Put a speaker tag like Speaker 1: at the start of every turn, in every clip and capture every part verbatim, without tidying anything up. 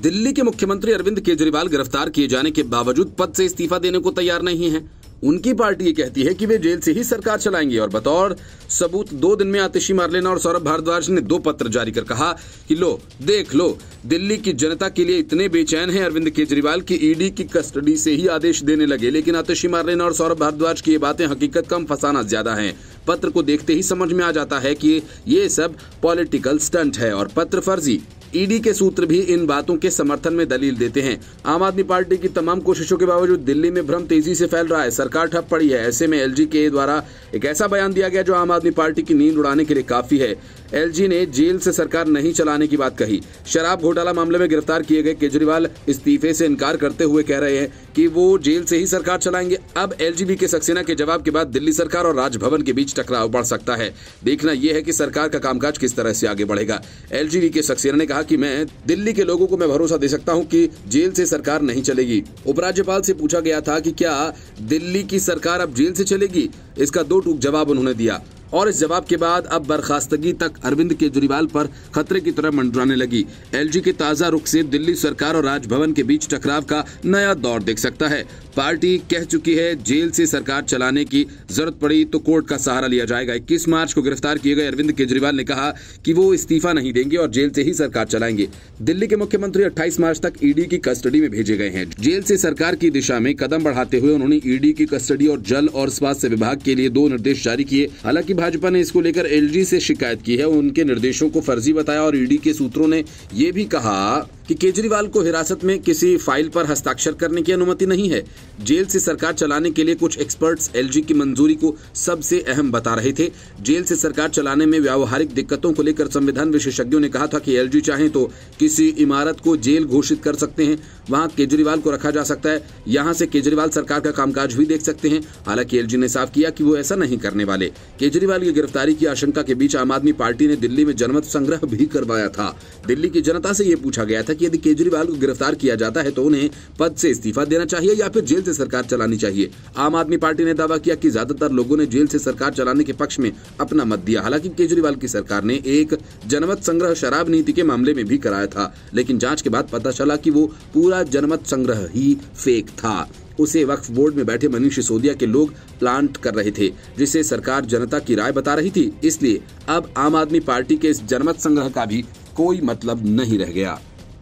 Speaker 1: दिल्ली के मुख्यमंत्री अरविंद केजरीवाल गिरफ्तार किए जाने के बावजूद पद से इस्तीफा देने को तैयार नहीं हैं। उनकी पार्टी ये कहती है कि वे जेल से ही सरकार चलाएंगे और बतौर सबूत दो दिन में आतिशी मार्लेना और सौरभ भारद्वाज ने दो पत्र जारी कर कहा कि लो देख लो, दिल्ली की जनता के लिए इतने बेचैन हैं अरविंद केजरीवाल की ईडी की कस्टडी से ही आदेश देने लगे, लेकिन आतिशी मार्लेना और सौरभ भारद्वाज की ये बातें हकीकत कम फसाना ज्यादा है। पत्र को देखते ही समझ में आ जाता है कि ये सब पॉलिटिकल स्टंट है और पत्र फर्जी। ईडी के सूत्र भी इन बातों के समर्थन में दलील देते हैं। आम आदमी पार्टी की तमाम कोशिशों के बावजूद दिल्ली में भ्रम तेजी से फैल रहा है, सरकार ठप पड़ी है। ऐसे में एलजी के द्वारा एक ऐसा बयान दिया गया जो आम आदमी पार्टी की नींद उड़ाने के लिए काफी है। एलजी ने जेल से सरकार नहीं चलाने की बात कही। शराब घोटाला मामले में गिरफ्तार किए गए केजरीवाल इस्तीफे से इनकार करते हुए कह रहे हैं कि वो जेल से ही सरकार चलाएंगे। अब एलजीबी के सक्सेना के जवाब के बाद दिल्ली सरकार और राजभवन के बीच टकराव बढ़ सकता है। देखना यह है कि सरकार का कामकाज किस तरह से आगे बढ़ेगा। एलजीबी के सक्सेना ने कहा कि मैं दिल्ली के लोगों को मैं भरोसा दे सकता हूं कि जेल से सरकार नहीं चलेगी। उपराज्यपाल से पूछा गया था कि क्या दिल्ली की सरकार अब जेल से चलेगी, इसका दो टूक जवाब उन्होंने दिया और इस जवाब के बाद अब बर्खास्तगी तक अरविंद केजरीवाल पर खतरे की तरह मंडराने लगी। एलजी के ताजा रुख से दिल्ली सरकार और राजभवन के बीच टकराव का नया दौर दिख सकता है। पार्टी कह चुकी है जेल से सरकार चलाने की जरूरत पड़ी तो कोर्ट का सहारा लिया जाएगा। इक्कीस मार्च को गिरफ्तार किए गए अरविंद केजरीवाल ने कहा कि वो इस्तीफा नहीं देंगे और जेल से ही सरकार चलाएंगे। दिल्ली के मुख्यमंत्री अट्ठाईस मार्च तक ईडी की कस्टडी में भेजे गए हैं। जेल से सरकार की दिशा में कदम बढ़ाते हुए उन्होंने ईडी की कस्टडी और जल और स्वास्थ्य विभाग के लिए दो निर्देश जारी किए। हालांकि भाजपा ने इसको लेकर एलजी से शिकायत की है, उनके निर्देशों को फर्जी बताया और ईडी के सूत्रों ने ये भी कहा कि केजरीवाल को हिरासत में किसी फाइल पर हस्ताक्षर करने की अनुमति नहीं है। जेल से सरकार चलाने के लिए कुछ एक्सपर्ट्स एलजी की मंजूरी को सबसे अहम बता रहे थे। जेल से सरकार चलाने में व्यावहारिक दिक्कतों को लेकर संविधान विशेषज्ञों ने कहा था कि एलजी चाहे तो किसी इमारत को जेल घोषित कर सकते हैं, वहां केजरीवाल को रखा जा सकता है, यहां से केजरीवाल सरकार का कामकाज भी देख सकते हैं। हालांकि एलजी ने साफ किया कि वो ऐसा नहीं करने वाले। केजरीवाल की गिरफ्तारी की आशंका के बीच आम आदमी पार्टी ने दिल्ली में जनमत संग्रह भी करवाया था। दिल्ली की जनता से ये पूछा गया था कि यदि केजरीवाल को गिरफ्तार किया जाता है तो उन्हें पद से इस्तीफा देना चाहिए या फिर जेल से सरकार चलानी चाहिए। आम आदमी पार्टी ने दावा किया कि ज्यादातर लोगों ने जेल से सरकार चलाने के पक्ष में अपना मत दिया। हालांकि केजरीवाल की सरकार ने एक जनमत संग्रह शराब नीति के मामले में भी कराया था, लेकिन जांच के बाद पता चला कि वो पूरा जनमत संग्रह ही फेक था। उसे वक्फ बोर्ड में बैठे मनीष सिसोदिया के लोग प्लांट कर रहे थे, जिसे सरकार जनता की राय बता रही थी। इसलिए अब आम आदमी पार्टी के इस जनमत संग्रह का भी कोई मतलब नहीं रह गया।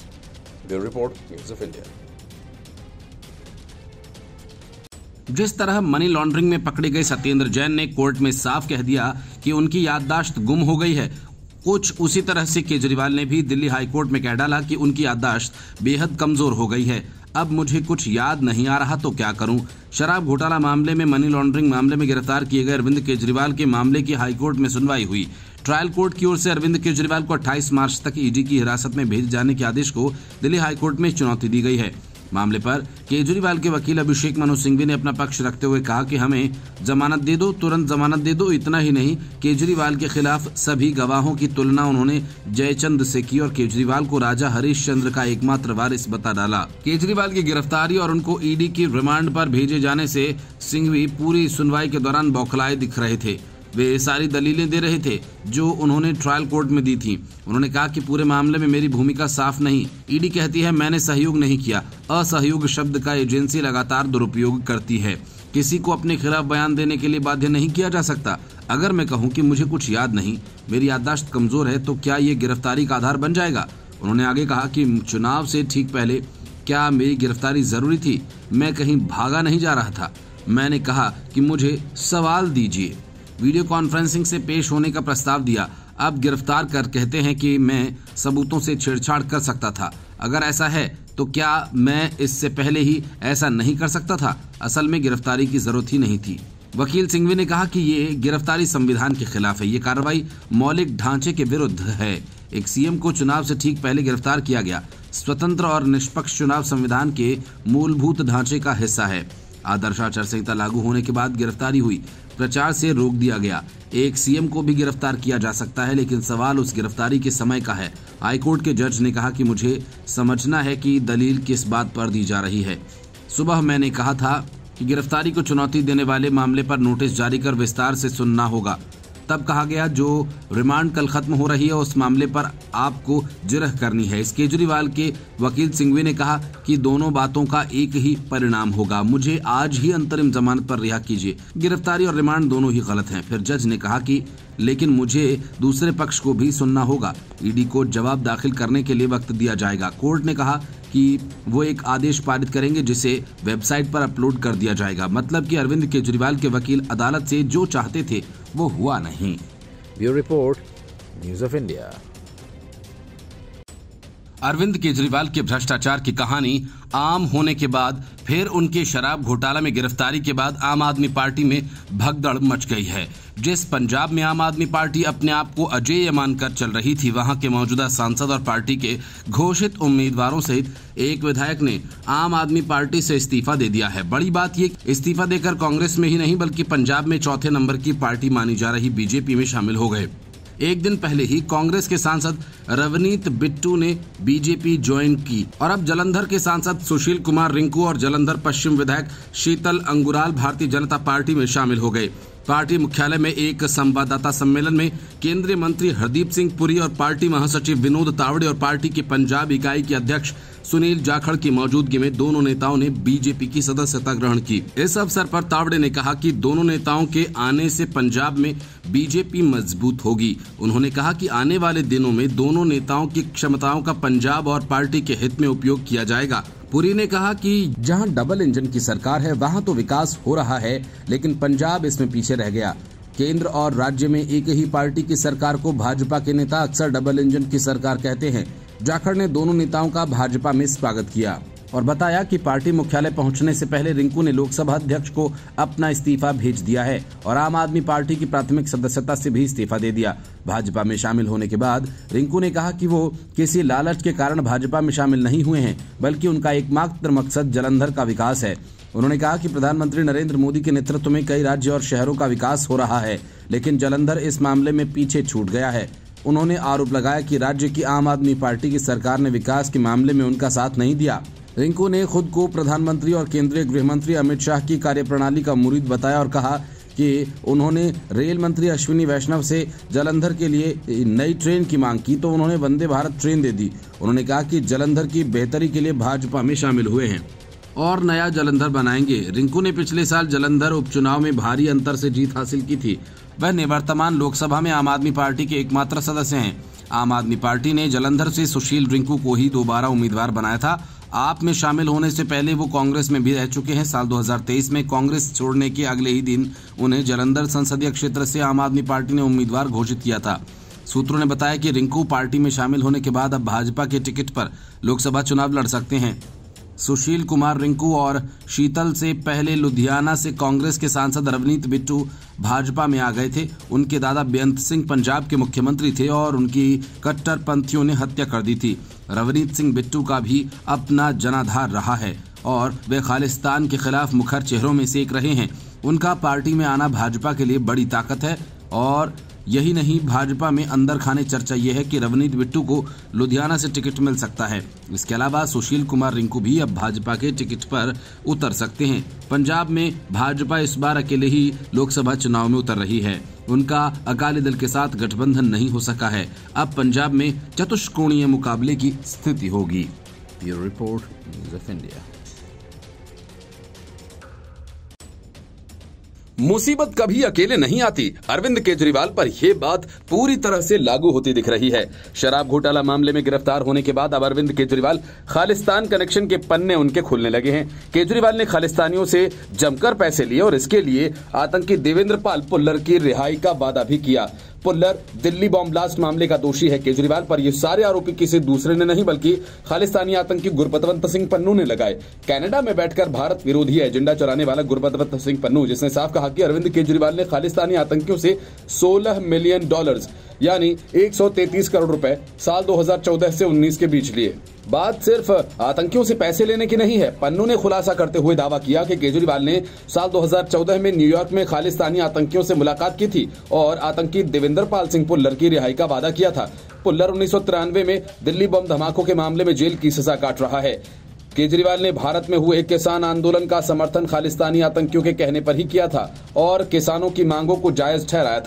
Speaker 1: Bureau report, news of India. जिस तरह मनी लॉन्ड्रिंग में पकड़े गए सत्येंद्र जैन ने कोर्ट में साफ कह दिया कि उनकी याददाश्त गुम हो गई है, कुछ उसी तरह से केजरीवाल ने भी दिल्ली हाईकोर्ट में कह डाला कि उनकी याददाश्त बेहद कमजोर हो गई है। अब मुझे कुछ याद नहीं आ रहा तो क्या करूं। शराब घोटाला मामले में मनी लॉन्ड्रिंग मामले में गिरफ्तार किए गए अरविंद केजरीवाल के मामले की हाईकोर्ट में सुनवाई हुई। ट्रायल कोर्ट की ओर से अरविंद केजरीवाल को अट्ठाईस मार्च तक ईडी की हिरासत में भेजे जाने के आदेश को दिल्ली हाईकोर्ट में चुनौती दी गई है। मामले पर केजरीवाल के वकील अभिषेक मनु सिंघवी ने अपना पक्ष रखते हुए कहा कि हमें जमानत दे दो, तुरंत जमानत दे दो। इतना ही नहीं, केजरीवाल के खिलाफ सभी गवाहों की तुलना उन्होंने जयचंद से की और केजरीवाल को राजा हरीश चंद्र का एकमात्र वारिस बता डाला। केजरीवाल की गिरफ्तारी और उनको ईडी की रिमांड पर भेजे जाने से सिंघवी पूरी सुनवाई के दौरान बौखलाए दिख रहे थे। वे सारी दलीलें दे रहे थे जो उन्होंने ट्रायल कोर्ट में दी थी। उन्होंने कहा कि पूरे मामले में मेरी भूमिका साफ नहीं। ईडी कहती है मैंने सहयोग नहीं किया। असहयोग शब्द का एजेंसी लगातार दुरुपयोग करती है। किसी को अपने खिलाफ बयान देने के लिए बाध्य नहीं किया जा सकता। अगर मैं कहूं कि मुझे कुछ याद नहीं, मेरी याददाश्त कमजोर है, तो क्या ये गिरफ्तारी का आधार बन जाएगा। उन्होंने आगे कहा कि चुनाव से ठीक पहले क्या मेरी गिरफ्तारी जरूरी थी। मैं कहीं भागा नहीं जा रहा था। मैंने कहा कि मुझे सवाल दीजिए। वीडियो कॉन्फ्रेंसिंग से पेश होने का प्रस्ताव दिया। अब गिरफ्तार कर कहते हैं कि मैं सबूतों से छेड़छाड़ कर सकता था। अगर ऐसा है तो क्या मैं इससे पहले ही ऐसा नहीं कर सकता था। असल में गिरफ्तारी की जरूरत ही नहीं थी। वकील सिंघवी ने कहा कि ये गिरफ्तारी संविधान के खिलाफ है। ये कार्रवाई मौलिक ढांचे के विरुद्ध है। एक सीएम को चुनाव से ठीक पहले गिरफ्तार किया गया। स्वतंत्र और निष्पक्ष चुनाव संविधान के मूलभूत ढांचे का हिस्सा है। आदर्श आचार संहिता लागू होने के बाद गिरफ्तारी हुई, प्रचार से रोक दिया गया। एक सीएम को भी गिरफ्तार किया जा सकता है, लेकिन सवाल उस गिरफ्तारी के समय का है। हाईकोर्ट के जज ने कहा कि मुझे समझना है कि दलील किस बात पर दी जा रही है। सुबह मैंने कहा था कि गिरफ्तारी को चुनौती देने वाले मामले पर नोटिस जारी कर विस्तार से सुनना होगा, तब कहा गया जो रिमांड कल खत्म हो रही है उस मामले पर आपको जिरह करनी है। इस केजरीवाल के वकील सिंघवी ने कहा कि दोनों बातों का एक ही परिणाम होगा, मुझे आज ही अंतरिम जमानत पर रिहा कीजिए। गिरफ्तारी और रिमांड दोनों ही गलत हैं। फिर जज ने कहा कि लेकिन मुझे दूसरे पक्ष को भी सुनना होगा, ईडी को जवाब दाखिल करने के लिए वक्त दिया जाएगा। कोर्ट ने कहा कि वो एक आदेश पारित करेंगे जिसे वेबसाइट पर अपलोड कर दिया जाएगा। मतलब कि अरविंद केजरीवाल के वकील अदालत से जो चाहते थे वो हुआ नहीं।
Speaker 2: Bureau report, news of India.
Speaker 1: Arvind Kejriwal के भ्रष्टाचार की कहानी आम होने के बाद फिर उनके शराब घोटाला में गिरफ्तारी के बाद आम आदमी पार्टी में भगदड़ मच गई है। जिस पंजाब में आम आदमी पार्टी अपने आप को अजेय मानकर चल रही थी, वहां के मौजूदा सांसद और पार्टी के घोषित उम्मीदवारों सहित एक विधायक ने आम आदमी पार्टी से इस्तीफा दे दिया है। बड़ी बात ये, इस्तीफा देकर कांग्रेस में ही नहीं बल्कि पंजाब में चौथे नंबर की पार्टी मानी जा रही बीजेपी में शामिल हो गए। एक दिन पहले ही कांग्रेस के सांसद रवनीत बिट्टू ने बीजेपी ज्वाइन की और अब जलंधर के सांसद सुशील कुमार रिंकू और जलंधर पश्चिम विधायक शीतल अंगुराल भारतीय जनता पार्टी में शामिल हो गए। पार्टी मुख्यालय में एक संवाददाता सम्मेलन में केंद्रीय मंत्री हरदीप सिंह पुरी और पार्टी महासचिव विनोद तावड़े और पार्टी की पंजाब इकाई के अध्यक्ष सुनील जाखड़ की मौजूदगी में दोनों नेताओं ने बीजेपी की सदस्यता ग्रहण की। इस अवसर पर तावड़े ने कहा कि दोनों नेताओं के आने से पंजाब में बीजेपी मजबूत होगी। उन्होंने कहा कि आने वाले दिनों में दोनों नेताओं की क्षमताओं का पंजाब और पार्टी के हित में उपयोग किया जाएगा। पुरी ने कहा कि जहां डबल इंजन की सरकार है वहां तो विकास हो रहा है, लेकिन पंजाब इसमें पीछे रह गया। केंद्र और राज्य में एक ही पार्टी की सरकार को भाजपा के नेता अक्सर डबल इंजन की सरकार कहते हैं। जाखड़ ने दोनों नेताओं का भाजपा में स्वागत किया और बताया कि पार्टी मुख्यालय पहुंचने से पहले रिंकू ने लोकसभा अध्यक्ष को अपना इस्तीफा भेज दिया है और आम आदमी पार्टी की प्राथमिक सदस्यता से भी इस्तीफा दे दिया। भाजपा में शामिल होने के बाद रिंकू ने कहा कि वो किसी लालच के कारण भाजपा में शामिल नहीं हुए हैं, बल्कि उनका एकमात्र मकसद जलंधर का विकास है। उन्होंने कहा कि प्रधानमंत्री नरेंद्र मोदी के नेतृत्व में कई राज्य और शहरों का विकास हो रहा है, लेकिन जलंधर इस मामले में पीछे छूट गया है। उन्होंने आरोप लगाया कि राज्य की आम आदमी पार्टी की सरकार ने विकास के मामले में उनका साथ नहीं दिया। रिंकू ने खुद को प्रधानमंत्री और केंद्रीय गृह मंत्री अमित शाह की कार्यप्रणाली का मुरीद बताया और कहा कि उन्होंने रेल मंत्री अश्विनी वैष्णव से जलंधर के लिए नई ट्रेन की मांग की तो उन्होंने वंदे भारत ट्रेन दे दी। उन्होंने कहा कि जलंधर की बेहतरी के लिए भाजपा में शामिल हुए हैं और नया जलंधर बनाएंगे। रिंकू ने पिछले साल जलंधर उपचुनाव में भारी अंतर से जीत हासिल की थी। वह निवर्तमान लोकसभा में आम आदमी पार्टी के एकमात्र सदस्य हैं। आम आदमी पार्टी ने जलंधर से सुशील रिंकू को ही दोबारा उम्मीदवार बनाया था। आप में शामिल होने से पहले वो कांग्रेस में भी रह चुके हैं। साल दो हज़ार तेईस में कांग्रेस छोड़ने के अगले ही दिन उन्हें जलंधर संसदीय क्षेत्र से आम आदमी पार्टी ने उम्मीदवार घोषित किया था। सूत्रों ने बताया कि रिंकू पार्टी में शामिल होने के बाद अब भाजपा के टिकट पर लोकसभा चुनाव लड़ सकते हैं। सुशील कुमार रिंकू और शीतल से पहले लुधियाना से कांग्रेस के सांसद रवनीत बिट्टू भाजपा में आ गए थे। उनके दादा बेअंत सिंह पंजाब के मुख्यमंत्री थे और उनकी कट्टरपंथियों ने हत्या कर दी थी। रवनीत सिंह बिट्टू का भी अपना जनाधार रहा है और वे खालिस्तान के खिलाफ मुखर चेहरों में से एक रहे हैं। उनका पार्टी में आना भाजपा के लिए बड़ी ताकत है और यही नहीं, भाजपा में अंदर खाने चर्चा यह है कि रवनीत बिट्टू को लुधियाना से टिकट मिल सकता है। इसके अलावा सुशील कुमार रिंकू भी अब भाजपा के टिकट पर उतर सकते हैं। पंजाब में भाजपा इस बार अकेले ही लोकसभा चुनाव में उतर रही है। उनका अकाली दल के साथ गठबंधन नहीं हो सका है। अब पंजाब में चतुष्कोणीय मुकाबले की स्थिति होगी।
Speaker 2: Bureau report, news of India.
Speaker 1: मुसीबत कभी अकेले नहीं आती। अरविंद केजरीवाल पर यह बात पूरी तरह से लागू होती दिख रही है। शराब घोटाला मामले में गिरफ्तार होने के बाद अब अरविंद केजरीवाल खालिस्तान कनेक्शन के पन्ने उनके खुलने लगे हैं। केजरीवाल ने खालिस्तानियों से जमकर पैसे लिए और इसके लिए आतंकी देवेंद्र पाल पुल्लर की रिहाई का वादा भी किया। पुल्लर दिल्ली बॉम्ब ब्लास्ट मामले का दोषी है। केजरीवाल पर ये सारे आरोपी किसी दूसरे ने नहीं बल्कि खालिस्तानी आतंकी गुरबतवंत सिंह पन्नू ने लगाए। कनाडा में बैठकर भारत विरोधी एजेंडा चलाने वाला गुरबतवंत सिंह पन्नू, जिसने साफ कहा कि अरविंद केजरीवाल ने खालिस्तानी आतंकियों से सोलह मिलियन डॉलर्स यानी एक सौ तैंतीस करोड़ रुपए साल दो हज़ार चौदह से उन्नीस के बीच लिए। बात सिर्फ आतंकियों से पैसे लेने की नहीं है। पन्नू ने खुलासा करते हुए दावा किया कि केजरीवाल ने साल दो हज़ार चौदह में न्यूयॉर्क में खालिस्तानी आतंकियों से मुलाकात की थी और आतंकी देवेंद्र पाल सिंह पुल्लर की रिहाई का वादा किया था। पुल्लर उन्नीस सौ तिरानवे में दिल्ली बम धमाकों के मामले में जेल की सजा काट रहा है। केजरीवाल ने भारत में हुए किसान आंदोलन का समर्थन खालिस्तानी आतंकियों के कहने पर ही किया था और किसानों की मांगों को जायज ठहराया था।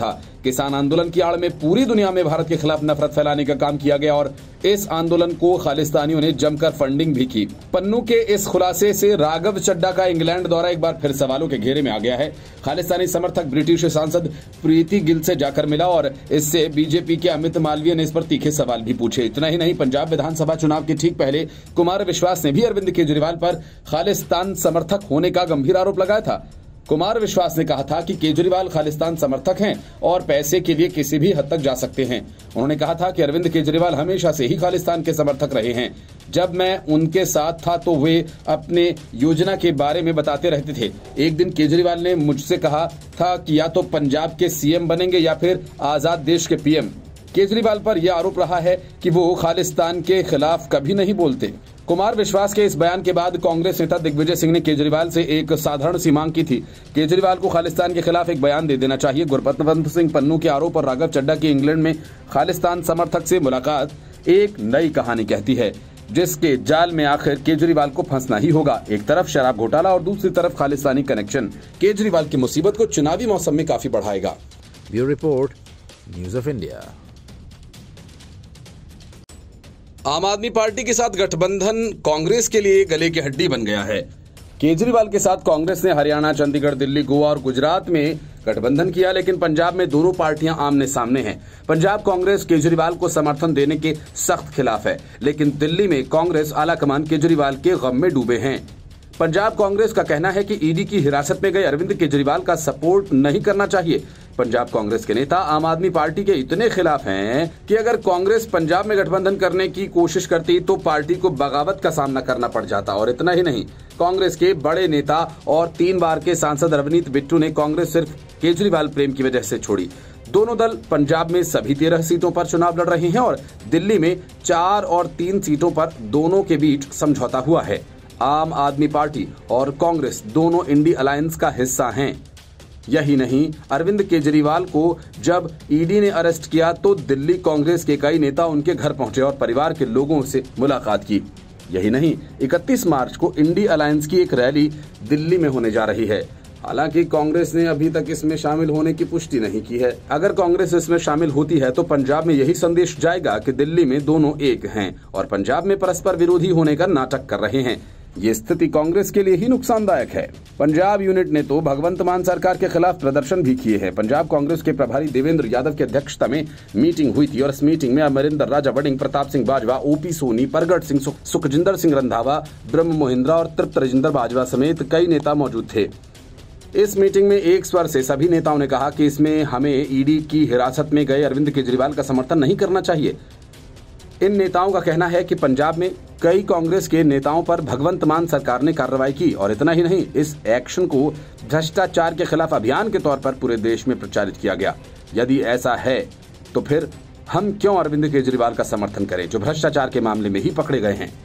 Speaker 1: किसान आंदोलन की आड़ में पूरी दुनिया में भारत के खिलाफ नफरत फैलाने का काम किया गया और इस आंदोलन को खालिस्तानियों ने जमकर फंडिंग भी की। पन्नू के इस खुलासे से राघव चड्ढा का इंग्लैंड दौरा एक बार फिर सवालों के घेरे में आ गया है। खालिस्तानी समर्थक ब्रिटिश सांसद प्रीति गिल से जाकर मिला और इससे बीजेपी के अमित मालवीय ने इस पर तीखे सवाल भी पूछे। इतना ही नहीं, पंजाब विधानसभा चुनाव के ठीक पहले कुमार विश्वास ने भी अरविंद केजरीवाल पर खालिस्तान समर्थक होने का गंभीर आरोप लगाया था। कुमार विश्वास ने कहा था कि केजरीवाल खालिस्तान समर्थक हैं और पैसे के लिए किसी भी हद तक जा सकते हैं। उन्होंने कहा था कि अरविंद केजरीवाल हमेशा से ही खालिस्तान के समर्थक रहे हैं। जब मैं उनके साथ था तो वे अपने योजना के बारे में बताते रहते थे। एक दिन केजरीवाल ने मुझसे कहा था कि या तो पंजाब के सीएम बनेंगे या फिर आजाद देश के पीएम। केजरीवाल पर यह आरोप रहा है कि वो खालिस्तान के खिलाफ कभी नहीं बोलते। कुमार विश्वास के इस बयान के बाद कांग्रेस नेता दिग्विजय सिंह ने केजरीवाल से एक साधारण सी मांग की थी। केजरीवाल को खालिस्तान के खिलाफ एक बयान दे देना चाहिए। गुरपतवंत सिंह पन्नू के आरोप और राघव चड्ढा की इंग्लैंड में खालिस्तान समर्थक से मुलाकात एक नई कहानी कहती है, जिसके जाल में आखिर केजरीवाल को फंसना ही होगा। एक तरफ शराब घोटाला और दूसरी तरफ खालिस्तानी कनेक्शन केजरीवाल की मुसीबत को चुनावी मौसम में काफी बढ़ाएगा।
Speaker 2: Bureau report, news of India.
Speaker 1: Aam Aadmi party के साथ गठबंधन कांग्रेस के लिए गले की हड्डी बन गया है। केजरीवाल के साथ कांग्रेस ने हरियाणा, चंडीगढ़, दिल्ली, गोवा और गुजरात में गठबंधन किया, लेकिन पंजाब में दोनों पार्टियां आमने सामने हैं। पंजाब कांग्रेस केजरीवाल को समर्थन देने के सख्त खिलाफ है, लेकिन दिल्ली में कांग्रेस आलाकमान केजरीवाल के गम में डूबे हैं। पंजाब कांग्रेस का कहना है कि ईडी की हिरासत में गए अरविंद केजरीवाल का सपोर्ट नहीं करना चाहिए। पंजाब कांग्रेस के नेता आम आदमी पार्टी के इतने खिलाफ हैं कि अगर कांग्रेस पंजाब में गठबंधन करने की कोशिश करती तो पार्टी को बगावत का सामना करना पड़ जाता। और इतना ही नहीं, कांग्रेस के बड़े नेता और तीन बार के सांसद रवनीत बिट्टू ने कांग्रेस सिर्फ केजरीवाल प्रेम की वजह से छोड़ी। दोनों दल पंजाब में सभी तेरह सीटों पर चुनाव लड़ रहे हैं और दिल्ली में चार और तीन सीटों पर दोनों के बीच समझौता हुआ है। आम आदमी पार्टी और कांग्रेस दोनों इंडी अलायंस का हिस्सा हैं। यही नहीं, अरविंद केजरीवाल को जब ईडी ने अरेस्ट किया तो दिल्ली कांग्रेस के कई नेता उनके घर पहुंचे और परिवार के लोगों से मुलाकात की। यही नहीं, इकतीस मार्च को इंडी अलायंस की एक रैली दिल्ली में होने जा रही है। हालांकि कांग्रेस ने अभी तक इसमें शामिल होने की पुष्टि नहीं की है। अगर कांग्रेस इसमें शामिल होती है तो पंजाब में यही संदेश जाएगा कि दिल्ली में दोनों एक हैं और पंजाब में परस्पर विरोधी होने का नाटक कर रहे हैं। ये स्थिति कांग्रेस के लिए ही नुकसानदायक है। पंजाब यूनिट ने तो भगवंत मान सरकार के खिलाफ प्रदर्शन भी किए हैं। पंजाब कांग्रेस के प्रभारी देवेंद्र यादव की अध्यक्षता में मीटिंग हुई थी और इस मीटिंग में अमरिंदर राजा वड़िंग, प्रताप सिंह बाजवा, ओपी सोनी, परगट सिंह, सुखजिंदर सिंह रंधावा, ब्रह्म मोहिंद्रा और तृप्त राजेंद्र बाजवा समेत कई नेता मौजूद थे। इस मीटिंग में एक स्वर से सभी नेताओं ने कहा कि इसमें हमें ईडी की हिरासत में गए अरविंद केजरीवाल का समर्थन नहीं करना चाहिए। इन नेताओं का कहना है कि पंजाब में कई कांग्रेस के नेताओं पर भगवंत मान सरकार ने कार्रवाई की और इतना ही नहीं, इस एक्शन को भ्रष्टाचार के खिलाफ अभियान के तौर पर पूरे देश में प्रचारित किया गया। यदि ऐसा है तो फिर हम क्यों अरविंद केजरीवाल का समर्थन करें, जो भ्रष्टाचार के मामले में ही पकड़े गए हैं।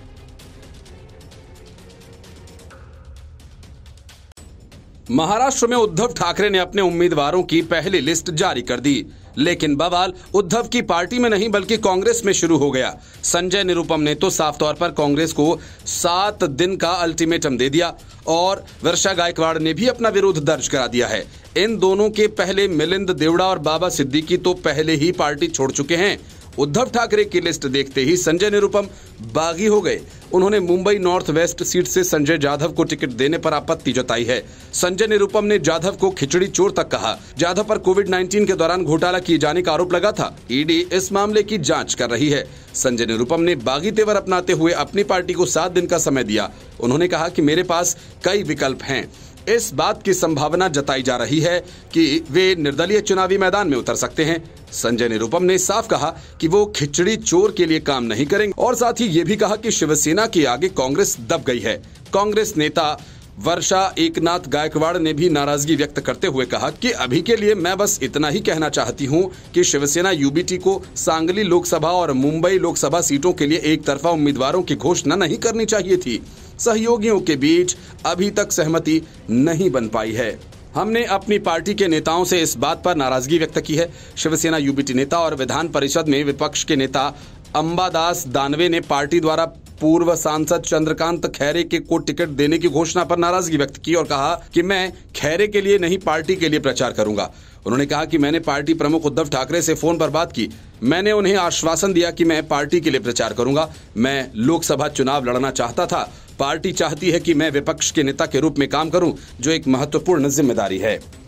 Speaker 1: महाराष्ट्र में उद्धव ठाकरे ने अपने उम्मीदवारों की पहली लिस्ट जारी कर दी, लेकिन बवाल उद्धव की पार्टी में नहीं बल्कि कांग्रेस में शुरू हो गया। संजय निरुपम ने तो साफ तौर पर कांग्रेस को सात दिन का अल्टीमेटम दे दिया और वर्षा गायकवाड़ ने भी अपना विरोध दर्ज करा दिया है। इन दोनों के पहले मिलिंद देवड़ा और बाबा सिद्दीकी तो पहले ही पार्टी छोड़ चुके हैं। उद्धव ठाकरे की लिस्ट देखते ही संजय निरुपम बागी हो गए। उन्होंने मुंबई नॉर्थ वेस्ट सीट से संजय जाधव को टिकट देने पर आपत्ति जताई है। संजय निरुपम ने जाधव को खिचड़ी चोर तक कहा। जाधव पर कोविड उन्नीस के दौरान घोटाला किए जाने का आरोप लगा था। ईडी इस मामले की जांच कर रही है। संजय निरुपम ने बागी तेवर अपनाते हुए अपनी पार्टी को सात दिन का समय दिया। उन्होंने कहा कि मेरे पास कई विकल्प हैं। इस बात की संभावना जताई जा रही है कि वे निर्दलीय चुनावी मैदान में उतर सकते हैं। संजय निरुपम ने साफ कहा कि वो खिचड़ी चोर के लिए काम नहीं करेंगे और साथ ही ये भी कहा कि शिवसेना के आगे कांग्रेस दब गई है। कांग्रेस नेता वर्षा एकनाथ गायकवाड़ ने भी नाराजगी व्यक्त करते हुए कहा कि अभी के लिए मैं बस इतना ही कहना चाहती हूं कि शिवसेना यूबीटी को सांगली लोकसभा और मुंबई लोकसभा सीटों के लिए एक तरफा उम्मीदवारों की घोषणा नहीं करनी चाहिए थी। सहयोगियों के बीच अभी तक सहमति नहीं बन पाई है। हमने अपनी पार्टी के नेताओं से इस बात पर नाराजगी व्यक्त की है। शिवसेना यूबीटी नेता और विधान परिषद में विपक्ष के नेता अंबादास दानवे ने पार्टी द्वारा पूर्व सांसद चंद्रकांत खैरे के को टिकट देने की घोषणा पर नाराजगी व्यक्त की और कहा कि मैं खैरे के लिए नहीं पार्टी के लिए प्रचार करूंगा। उन्होंने कहा कि मैंने पार्टी प्रमुख उद्धव ठाकरे से फोन पर बात की। मैंने उन्हें आश्वासन दिया कि मैं पार्टी के लिए प्रचार करूंगा। मैं लोकसभा चुनाव लड़ना चाहता था। पार्टी चाहती है कि मैं विपक्ष के नेता के रूप में काम करूं, जो एक महत्वपूर्ण जिम्मेदारी है।